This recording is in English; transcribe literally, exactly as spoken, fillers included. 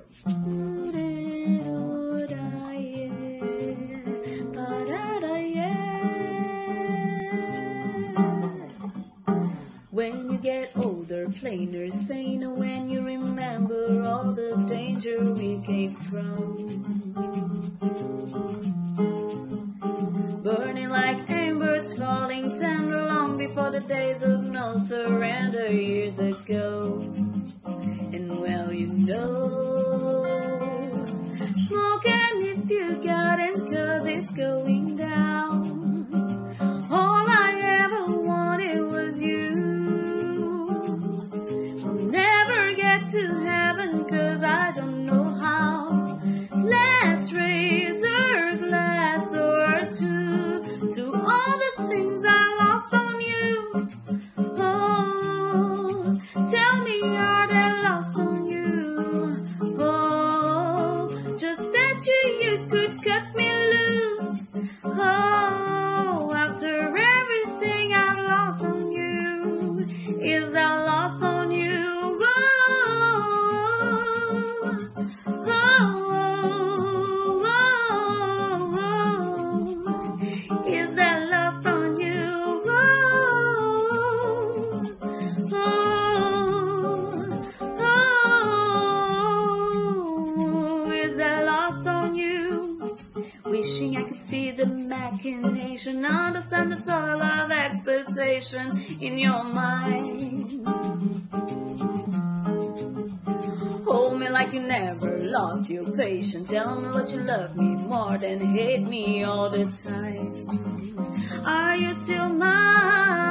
When you get older, plainer, saner, when you remember all the danger we came from, burning like embers, falling tender long before the days of no surrender years ago. And well, you know, smoke and if you got it, 'cause it's going down. All I ever wanted was you. I'll never get to heaven 'cause I don't know how. Let's raise our glass or two to all the things I lost on you. Oh, tell me, are they lost on you? Oh, just that you, you could cut me loose. Oh, after everything I've lost on you, is that lost on you? Oh, oh, oh, oh, is that love from you? Oh, oh, oh, is that lost on you? Wishing I could see the machination, understand the thought of expectation in your mind. Hold me like you never lost your patience. Tell me what you love me more than hate me all the time. Are you still mine?